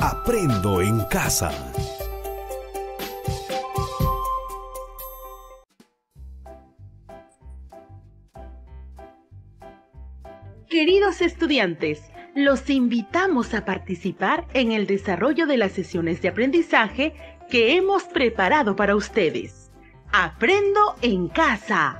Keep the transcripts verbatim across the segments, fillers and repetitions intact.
Aprendo en casa. Queridos estudiantes, los invitamos a participar en el desarrollo de las sesiones de aprendizaje que hemos preparado para ustedes. Aprendo en casa.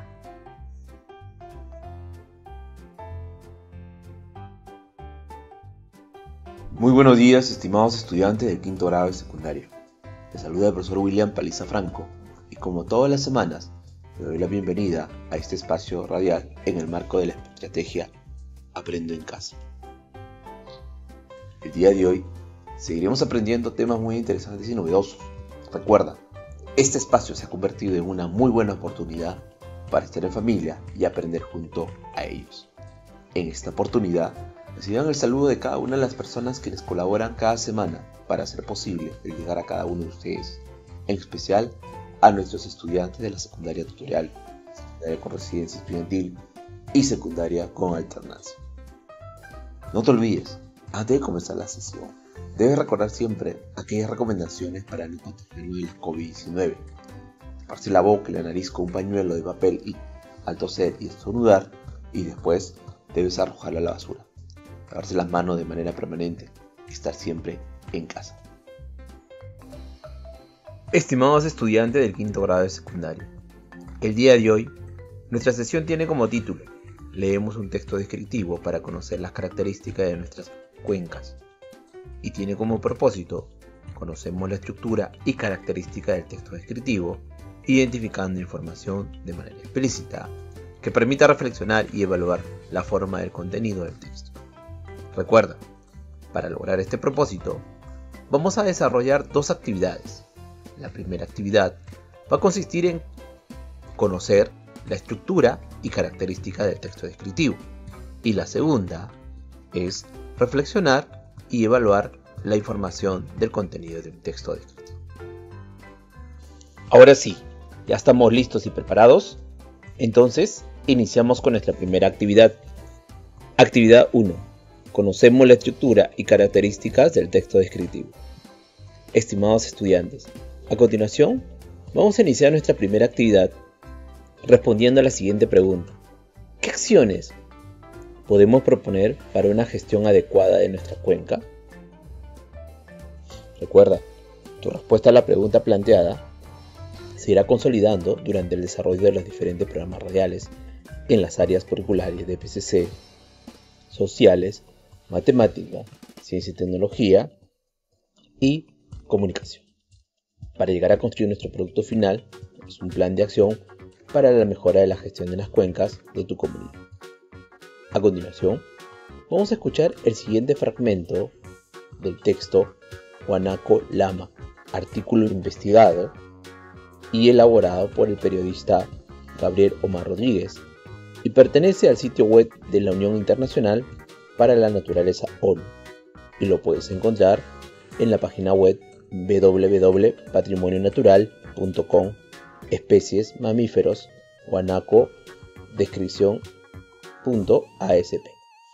Muy buenos días, estimados estudiantes del quinto grado de secundaria. Les saluda el profesor William Paliza Franco y como todas las semanas, le doy la bienvenida a este espacio radial en el marco de la estrategia Aprendo en casa. El día de hoy seguiremos aprendiendo temas muy interesantes y novedosos. Recuerda, este espacio se ha convertido en una muy buena oportunidad para estar en familia y aprender junto a ellos. En esta oportunidad, reciban el saludo de cada una de las personas que les colaboran cada semana para hacer posible el llegar a cada uno de ustedes, en especial a nuestros estudiantes de la secundaria tutorial, secundaria con residencia estudiantil y secundaria con alternancia. No te olvides, antes de comenzar la sesión, debes recordar siempre aquellas recomendaciones para no contagiarlo del COVID diecinueve. Taparse la boca y la nariz con un pañuelo de papel y al toser y estornudar, y después debes arrojarlo a la basura. Lavarse las manos de manera permanente y estar siempre en casa. Estimados estudiantes del quinto grado de secundaria, el día de hoy, nuestra sesión tiene como título: leemos un texto descriptivo para conocer las características de nuestras cuencas. Y tiene como propósito: conocemos la estructura y características del texto descriptivo, identificando información de manera explícita que permita reflexionar y evaluar la forma del contenido del texto. Recuerda, para lograr este propósito, vamos a desarrollar dos actividades. La primera actividad va a consistir en conocer la estructura y características del texto descriptivo. Y la segunda es reflexionar y evaluar la información del contenido del texto descriptivo. Ahora sí, ¿ya estamos listos y preparados? Entonces, iniciamos con nuestra primera actividad. Actividad uno. Conocemos la estructura y características del texto descriptivo. Estimados estudiantes, a continuación, vamos a iniciar nuestra primera actividad respondiendo a la siguiente pregunta. ¿Qué acciones podemos proponer para una gestión adecuada de nuestra cuenca? Recuerda, tu respuesta a la pregunta planteada se irá consolidando durante el desarrollo de los diferentes programas radiales en las áreas curriculares de P C C, sociales, matemática, ciencia y tecnología y comunicación, para llegar a construir nuestro producto final. Es un plan de acción para la mejora de la gestión de las cuencas de tu comunidad. A continuación, vamos a escuchar el siguiente fragmento del texto Guanaco Lama, artículo investigado y elaborado por el periodista Gabriel Omar Rodríguez y pertenece al sitio web de la Unión Internacional para la Naturaleza ONU, y lo puedes encontrar en la página web w w w punto patrimonio natural punto com, especies, mamíferos, guanaco, descripción punto a s p.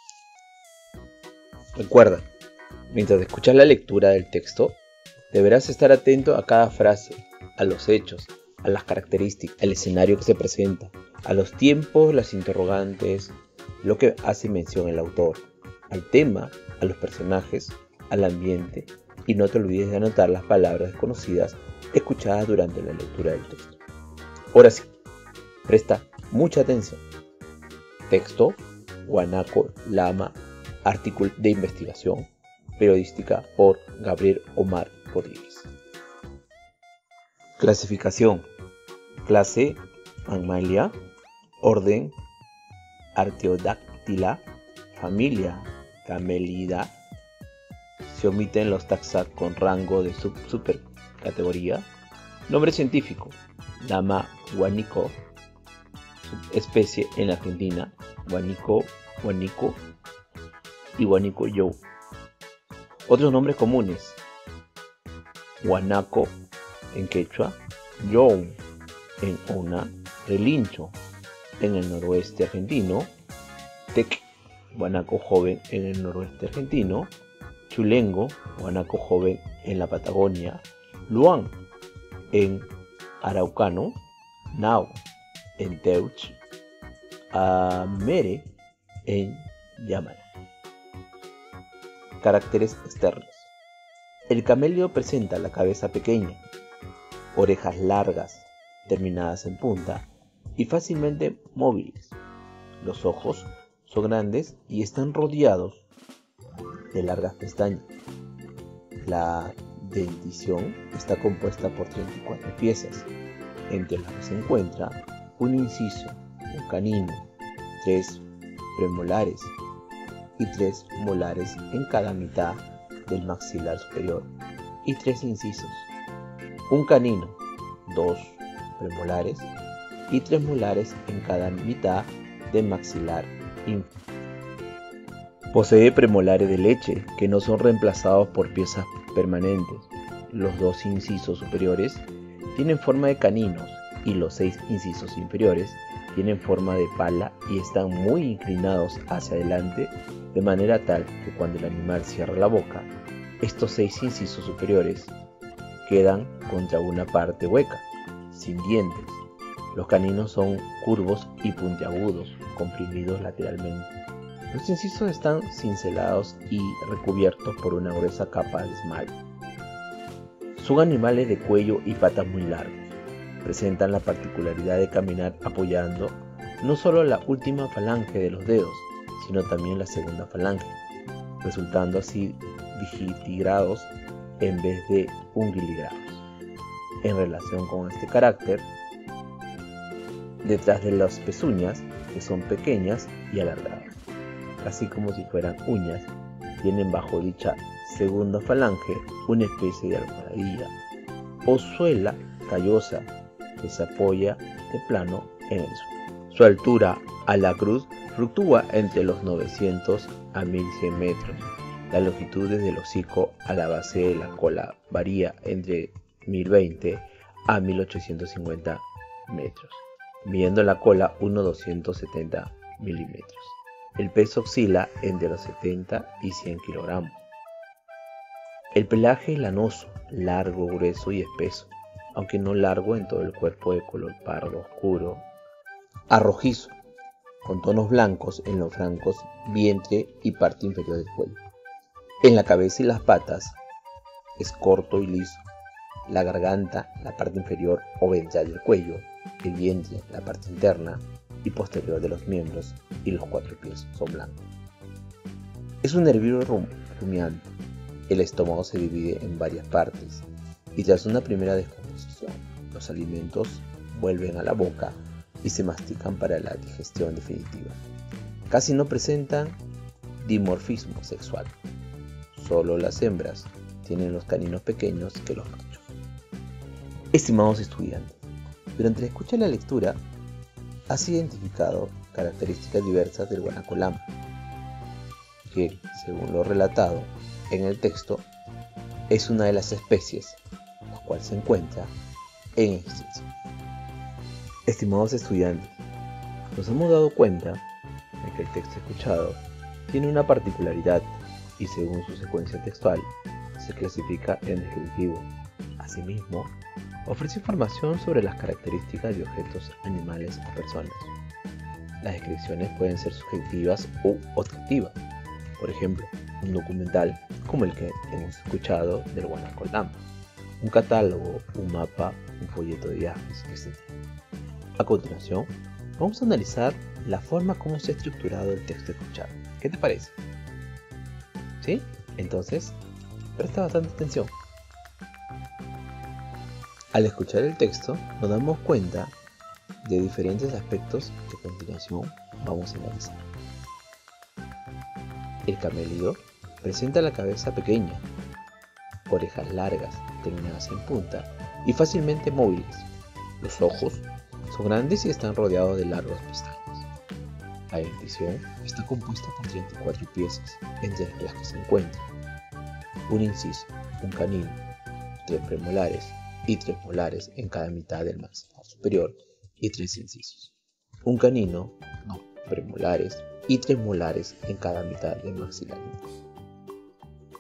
Recuerda, mientras escuchas la lectura del texto, deberás estar atento a cada frase, a los hechos, a las características, al escenario que se presenta, a los tiempos, las interrogantes, lo que hace mención el autor, al tema, a los personajes, al ambiente, y no te olvides de anotar las palabras desconocidas escuchadas durante la lectura del texto. Ahora sí, presta mucha atención. Texto Guanaco Lama, artículo de investigación periodística por Gabriel Omar Rodríguez. Clasificación: clase Mammalia, orden Artiodactyla, familia Camelidae. Se omiten los taxa con rango de sub supercategoría. Nombre científico: Lama guanico. Subespecie en Argentina: guanico, guanico y guanico yo. Otros nombres comunes: guanaco en quechua, young en ona, relincho en el noroeste argentino, tec, guanaco joven en el noroeste argentino, Chulengo, guanaco joven en la Patagonia, Luan en Araucano, Nau en Teuch, Amere en Yamana. Caracteres externos. El camelio presenta la cabeza pequeña, orejas largas, terminadas en punta y fácilmente móviles. Los ojos son grandes y están rodeados de largas pestañas. La dentición está compuesta por treinta y cuatro piezas, entre las que se encuentra un inciso, un canino, tres premolares y tres molares en cada mitad del maxilar superior y tres incisos, un canino, dos premolares y tres molares en cada mitad del maxilar inferior. Posee premolares de leche que no son reemplazados por piezas permanentes. Los dos incisos superiores tienen forma de caninos y los seis incisos inferiores tienen forma de pala y están muy inclinados hacia adelante, de manera tal que cuando el animal cierra la boca, estos seis incisos superiores quedan contra una parte hueca, sin dientes. Los caninos son curvos y puntiagudos, comprimidos lateralmente. Los incisos están cincelados y recubiertos por una gruesa capa de esmalte. Son animales de cuello y patas muy largos. Presentan la particularidad de caminar apoyando no solo la última falange de los dedos, sino también la segunda falange, resultando así digitigrados en vez de ungiligrados. En relación con este carácter, detrás de las pezuñas, que son pequeñas y alargadas, así como si fueran uñas, tienen bajo dicha segunda falange una especie de almohadilla o suela callosa que se apoya de plano en el suelo. Su altura a la cruz fluctúa entre los novecientos a mil cien metros. La longitud desde el hocico a la base de la cola varía entre mil veinte a mil ochocientos cincuenta metros, midiendo la cola unos doscientos setenta milímetros. El peso oscila entre los setenta y cien kilogramos. El pelaje es lanoso, largo, grueso y espeso, aunque no largo en todo el cuerpo, de color pardo oscuro a rojizo, con tonos blancos en los flancos, vientre y parte inferior del cuello. En la cabeza y las patas es corto y liso. La garganta, la parte inferior o ventral del cuello, el vientre, la parte interna y posterior de los miembros y los cuatro pies son blancos. Es un herbívoro rumiante. El estómago se divide en varias partes y tras una primera descomposición, los alimentos vuelven a la boca y se mastican para la digestión definitiva. Casi no presentan dimorfismo sexual. Solo las hembras tienen los caninos pequeños que los machos. Estimados estudiantes, durante la escucha de la lectura has identificado características diversas del guanaco lama, que, según lo relatado en el texto, es una de las especies la cual se encuentra en extinción. Estimados estudiantes, nos hemos dado cuenta de que el texto escuchado tiene una particularidad y según su secuencia textual se clasifica en descriptivo. Asimismo, ofrece información sobre las características de objetos, animales o personas. Las descripciones pueden ser subjetivas o objetivas. Por ejemplo, un documental como el que hemos escuchado del guanaco lama, un catálogo, un mapa, un folleto de viajes, etcétera. A continuación, vamos a analizar la forma como se ha estructurado el texto escuchado. ¿Qué te parece? ¿Sí? Entonces, presta bastante atención. Al escuchar el texto, nos damos cuenta de diferentes aspectos que a continuación vamos a analizar. El camelio presenta la cabeza pequeña, orejas largas, terminadas en punta y fácilmente móviles. Los ojos son grandes y están rodeados de largas pestañas. La dentición está compuesta por treinta y cuatro piezas, entre las que se encuentran un inciso, un canino, tres premolares y tres molares en cada mitad del maxilar superior y tres incisos, un canino, dos premolares y tres molares en cada mitad del maxilar inferior.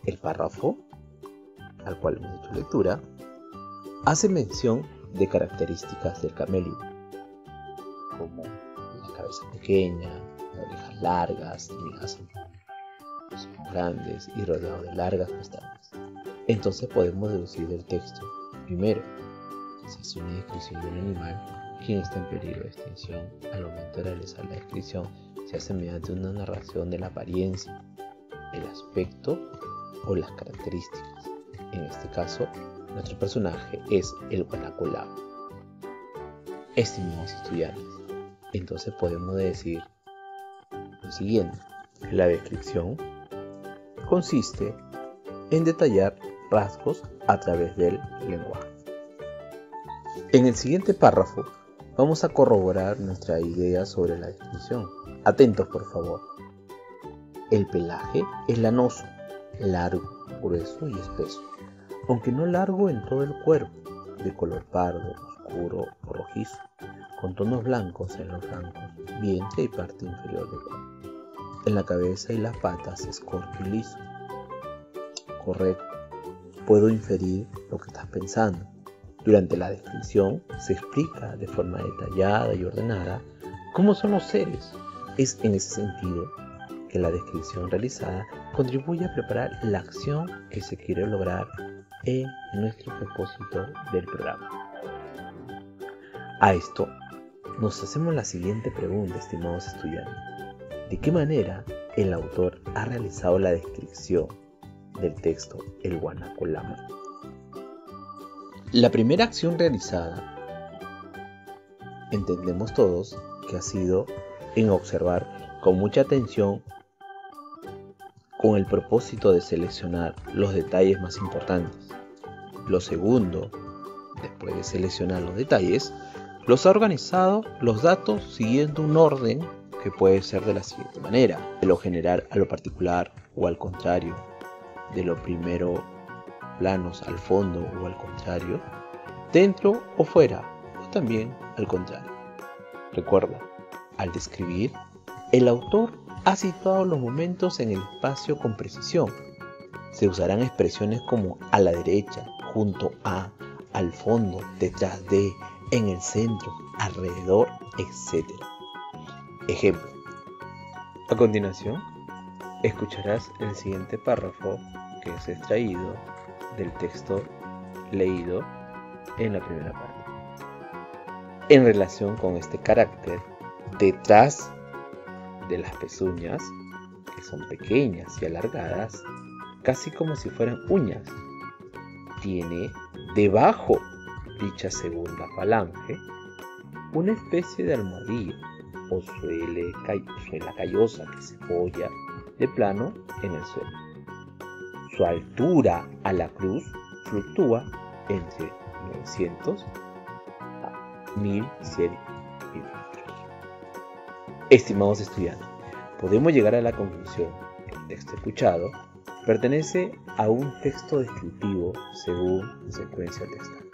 El párrafo, al cual hemos hecho lectura, hace mención de características del camélido, como la cabeza pequeña, las orejas largas, terminadas en los ojos grandes y rodeado de largas pestañas. Entonces podemos deducir del texto, primero, que se hace una descripción de un animal quien está en peligro de extinción. Al momento de realizar la descripción se hace mediante una narración de la apariencia, el aspecto o las características. En este caso, nuestro personaje es el guanacolamo. Estimados estudiantes, entonces podemos decir lo siguiente: la descripción consiste en detallar rasgos a través del lenguaje. En el siguiente párrafo vamos a corroborar nuestra idea sobre la descripción. Atentos, por favor. El pelaje es lanoso, largo, grueso y espeso, aunque no largo en todo el cuerpo, de color pardo, oscuro o rojizo, con tonos blancos en los flancos, vientre y parte inferior del cuerpo. En la cabeza y las patas es corto y liso. Correcto. Puedo inferir lo que estás pensando. Durante la descripción se explica de forma detallada y ordenada cómo son los seres. Es en ese sentido que la descripción realizada contribuye a preparar la acción que se quiere lograr en nuestro propósito del programa. A esto nos hacemos la siguiente pregunta, estimados estudiantes: ¿de qué manera el autor ha realizado la descripción del texto El guanacolamo? La primera acción realizada, entendemos todos que ha sido en observar con mucha atención, con el propósito de seleccionar los detalles más importantes. Lo segundo, después de seleccionar los detalles, los ha organizado los datos siguiendo un orden que puede ser de la siguiente manera: de lo general a lo particular o al contrario, de lo primero planos al fondo o al contrario, dentro o fuera o también al contrario. Recuerda, al describir, el autor ha situado los momentos en el espacio con precisión. Se usarán expresiones como a la derecha, junto a, al fondo, detrás de, en el centro, alrededor, etcétera. Ejemplo. A continuación, escucharás el siguiente párrafo que es extraído del texto leído en la primera parte. En relación con este carácter, detrás de las pezuñas, que son pequeñas y alargadas, casi como si fueran uñas, tiene debajo dicha segunda falange una especie de almohadilla o suele, suela callosa que se apoya de plano en el suelo. Su altura a la cruz fluctúa entre novecientos a mil cien milímetros. Estimados estudiantes, podemos llegar a la conclusión que el texto escuchado pertenece a un texto descriptivo según la secuencia textual.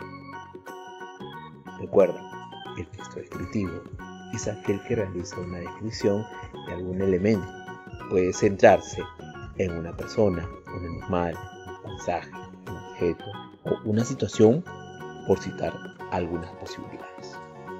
Recuerda, el texto descriptivo es aquel que realiza una descripción de algún elemento. Puede centrarse en una persona, un animal, un paisaje, un objeto o una situación, por citar algunas posibilidades.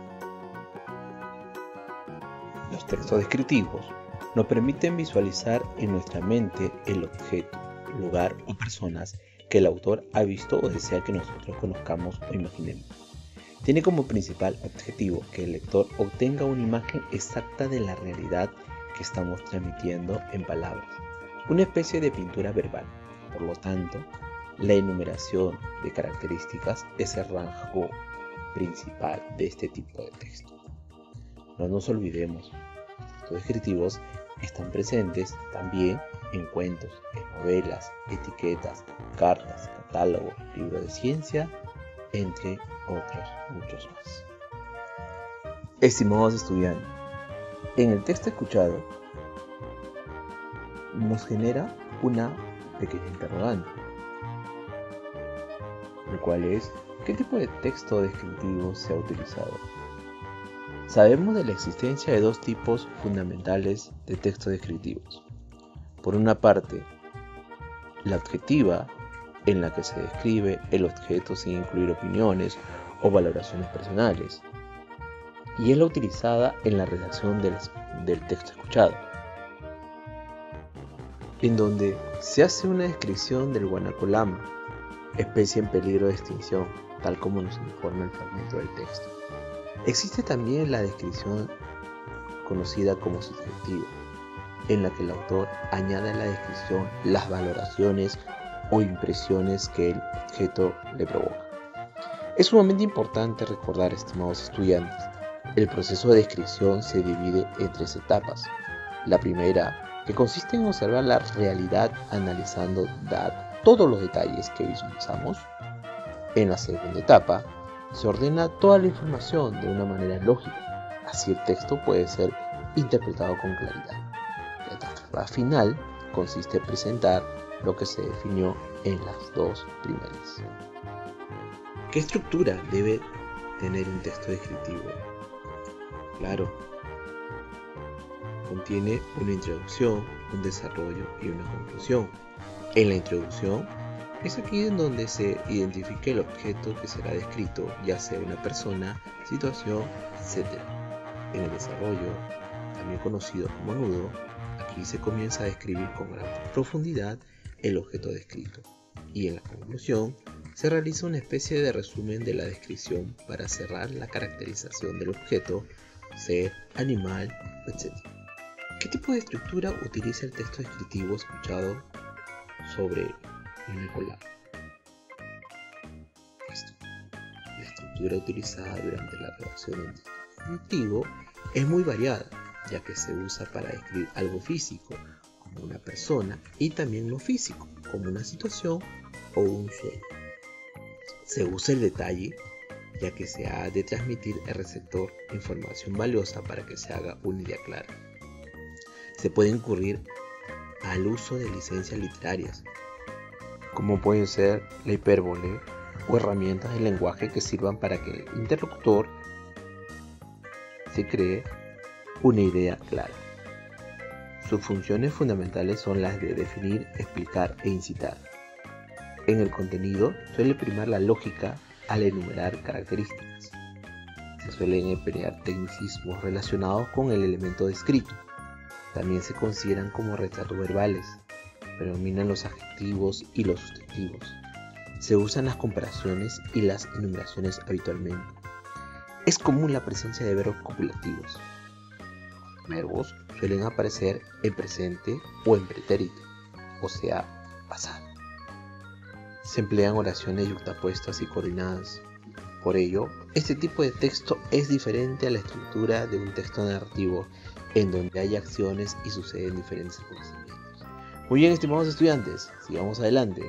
Los textos descriptivos nos permiten visualizar en nuestra mente el objeto, lugar o personas que el autor ha visto o desea que nosotros conozcamos o imaginemos. Tiene como principal objetivo que el lector obtenga una imagen exacta de la realidad que estamos transmitiendo en palabras, una especie de pintura verbal. Por lo tanto, la enumeración de características es el rasgo principal de este tipo de texto. No nos olvidemos, los textos descriptivos están presentes también en cuentos, en novelas, etiquetas, cartas, catálogos, libros de ciencia, entre otros muchos más. Estimados estudiantes, en el texto escuchado nos genera una pequeña interrogante, el cual es: ¿qué tipo de texto descriptivo se ha utilizado? Sabemos de la existencia de dos tipos fundamentales de textos descriptivos. Por una parte, la objetiva, en la que se describe el objeto sin incluir opiniones o valoraciones personales, y es la utilizada en la redacción del, del texto escuchado, en donde se hace una descripción del guanacolama, especie en peligro de extinción, tal como nos informa el fragmento del texto. Existe también la descripción conocida como subjetiva, en la que el autor añade a la descripción las valoraciones o impresiones que el objeto le provoca. Es sumamente importante recordar, estimados estudiantes, el proceso de descripción se divide en tres etapas. La primera, que consiste en observar la realidad analizando todos los detalles que visualizamos. En la segunda etapa, se ordena toda la información de una manera lógica, así el texto puede ser interpretado con claridad. La etapa final consiste en presentar lo que se definió en las dos primeras. ¿Qué estructura debe tener un texto descriptivo? Claro, contiene una introducción, un desarrollo y una conclusión. En la introducción es aquí en donde se identifica el objeto que será descrito, ya sea una persona, situación, etcétera. En el desarrollo, también conocido como nudo, aquí se comienza a describir con gran profundidad el objeto descrito, y en la conclusión se realiza una especie de resumen de la descripción para cerrar la caracterización del objeto, ser, animal, etcétera. ¿Qué tipo de estructura utiliza el texto descriptivo escuchado sobre guanacolama? Esto. La estructura utilizada durante la redacción del texto descriptivo es muy variada, ya que se usa para describir algo físico, como una persona, y también lo físico, como una situación o un sueño. Se usa el detalle, ya que se ha de transmitir al receptor información valiosa para que se haga una idea clara. Se puede incurrir al uso de licencias literarias, como pueden ser la hipérbole o herramientas de lenguaje que sirvan para que el interlocutor se cree una idea clara. Sus funciones fundamentales son las de definir, explicar e incitar. En el contenido suele primar la lógica al enumerar características. Se suelen emplear tecnicismos relacionados con el elemento descrito. También se consideran como retratos verbales. Predominan los adjetivos y los sustantivos. Se usan las comparaciones y las enumeraciones habitualmente. Es común la presencia de verbos copulativos. Los verbos suelen aparecer en presente o en pretérito, o sea, pasado. Se emplean oraciones yuxtapuestas y coordinadas. Por ello, este tipo de texto es diferente a la estructura de un texto narrativo en donde hay acciones y suceden diferentes acontecimientos. Muy bien, estimados estudiantes, sigamos adelante.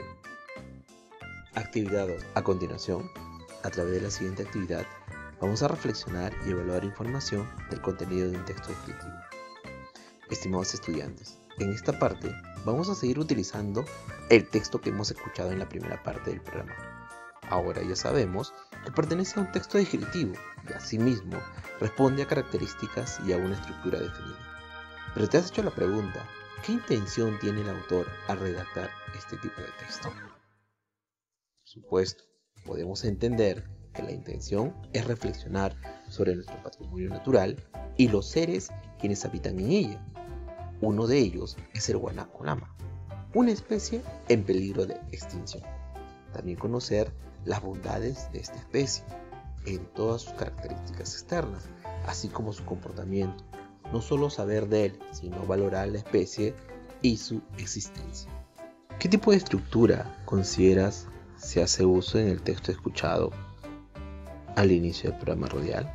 Actividad dos. A continuación, a través de la siguiente actividad, vamos a reflexionar y evaluar información del contenido de un texto descriptivo. Estimados estudiantes, en esta parte vamos a seguir utilizando el texto que hemos escuchado en la primera parte del programa. Ahora ya sabemos que pertenece a un texto descriptivo y asimismo responde a características y a una estructura definida. Pero te has hecho la pregunta, ¿qué intención tiene el autor al redactar este tipo de texto? Por supuesto, podemos entender que la intención es reflexionar sobre nuestro patrimonio natural y los seres quienes habitan en ella. Uno de ellos es el guanacolama, una especie en peligro de extinción. También conocer las bondades de esta especie en todas sus características externas, así como su comportamiento. No solo saber de él, sino valorar la especie y su existencia. ¿Qué tipo de estructura consideras se hace uso en el texto escuchado al inicio del programa radial?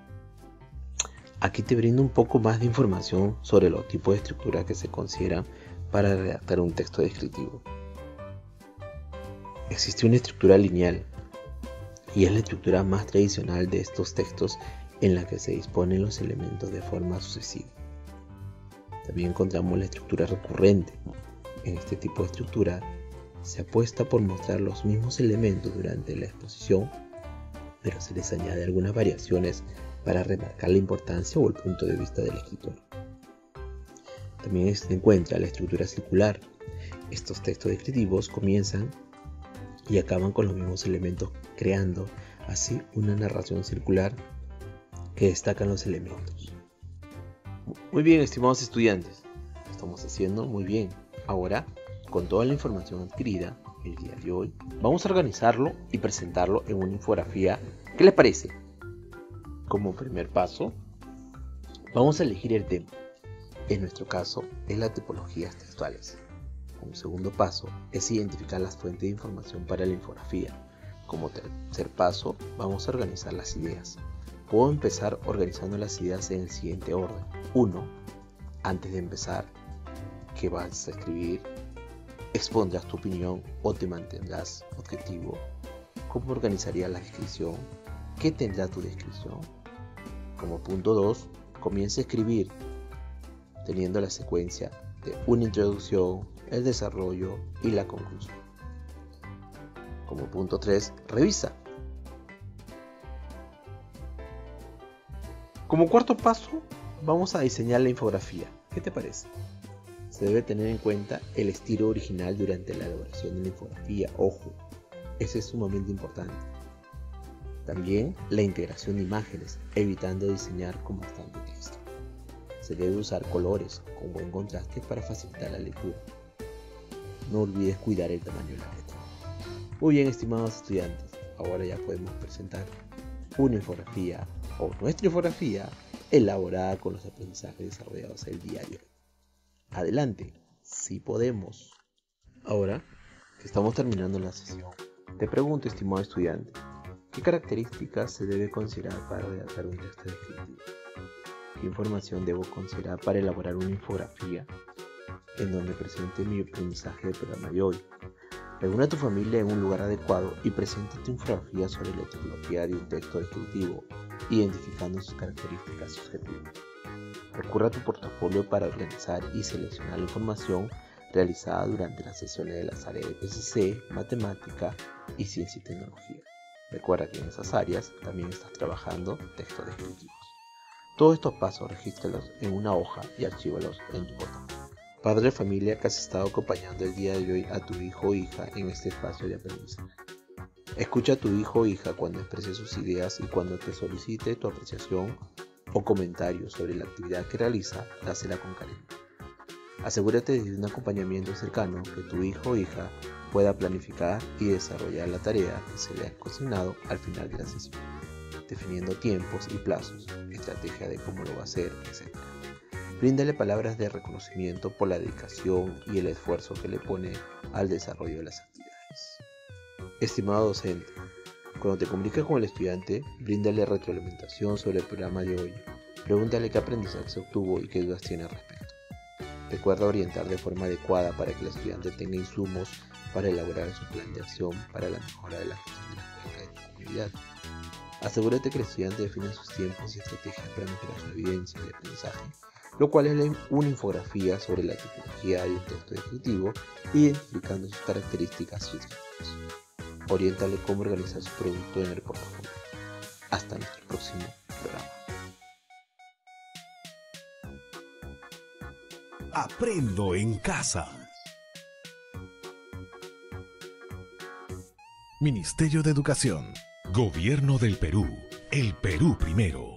Aquí te brindo un poco más de información sobre los tipos de estructura que se consideran para redactar un texto descriptivo. Existe una estructura lineal y es la estructura más tradicional de estos textos en la que se disponen los elementos de forma sucesiva. También encontramos la estructura recurrente. En este tipo de estructura se apuesta por mostrar los mismos elementos durante la exposición, pero se les añade algunas variaciones para remarcar la importancia o el punto de vista del escritor. También se encuentra la estructura circular. Estos textos descriptivos comienzan y acaban con los mismos elementos, creando así una narración circular que destacan los elementos. Muy bien, estimados estudiantes, lo estamos haciendo muy bien. Ahora, con toda la información adquirida el día de hoy, vamos a organizarlo y presentarlo en una infografía. ¿Qué les parece? Como primer paso, vamos a elegir el tema. En nuestro caso, es las tipologías textuales. Como segundo paso, es identificar las fuentes de información para la infografía. Como tercer paso, vamos a organizar las ideas. Puedo empezar organizando las ideas en el siguiente orden. uno. Antes de empezar, ¿qué vas a escribir? Expondrás tu opinión o te mantendrás objetivo. ¿Cómo organizarías la descripción? ¿Qué tendrá tu descripción? Como punto dos, comienza a escribir teniendo la secuencia de una introducción, el desarrollo y la conclusión. Como punto tres, revisa. Como cuarto paso, vamos a diseñar la infografía. ¿Qué te parece? Se debe tener en cuenta el estilo original durante la elaboración de la infografía. Ojo, eso es sumamente importante. También la integración de imágenes, evitando diseñar con bastante texto. Se debe usar colores con buen contraste para facilitar la lectura. No olvides cuidar el tamaño de la letra. Muy bien, estimados estudiantes, ahora ya podemos presentar una infografía o nuestra infografía elaborada con los aprendizajes desarrollados el día de hoy. Adelante, si podemos. Ahora que estamos terminando la sesión, te pregunto, estimado estudiante, ¿qué características se debe considerar para redactar un texto descriptivo? ¿Qué información debo considerar para elaborar una infografía en donde presente mi aprendizaje del programa de hoy? Reúne a tu familia en un lugar adecuado y presenta tu infografía sobre la tipología de un texto descriptivo, identificando sus características subjetivas. Recurre a tu portafolio para organizar y seleccionar la información realizada durante las sesiones de las áreas de P C C, Matemática y Ciencia y Tecnología. Recuerda que en esas áreas también estás trabajando textos descriptivos. Todos estos pasos regístralos en una hoja y archívalos en tu portafolio. Padre de familia que has estado acompañando el día de hoy a tu hijo o hija en este espacio de aprendizaje. Escucha a tu hijo o hija cuando exprese sus ideas y cuando te solicite tu apreciación o comentario sobre la actividad que realiza, dásela con cariño. Asegúrate de un acompañamiento cercano que tu hijo o hija pueda planificar y desarrollar la tarea que se le ha consignado al final de la sesión, definiendo tiempos y plazos, estrategia de cómo lo va a hacer, etcétera. Bríndale palabras de reconocimiento por la dedicación y el esfuerzo que le pone al desarrollo de las actividades. Estimado docente, cuando te comuniques con el estudiante, bríndale retroalimentación sobre el programa de hoy. Pregúntale qué aprendizaje se obtuvo y qué dudas tiene al respecto. Recuerda orientar de forma adecuada para que el estudiante tenga insumos para elaborar su plan de acción para la mejora de la gestión de las becas de su comunidad. Asegúrate que el estudiante defina sus tiempos y estrategias para mejorar su evidencia de aprendizaje, lo cual es una infografía sobre la tipología de un texto descriptivo, identificando sus características y objetivos. Oriéntale cómo organizar su producto en el portafolio. Hasta nuestro próximo programa. Aprendo en casa. Ministerio de Educación. Gobierno del Perú. El Perú primero.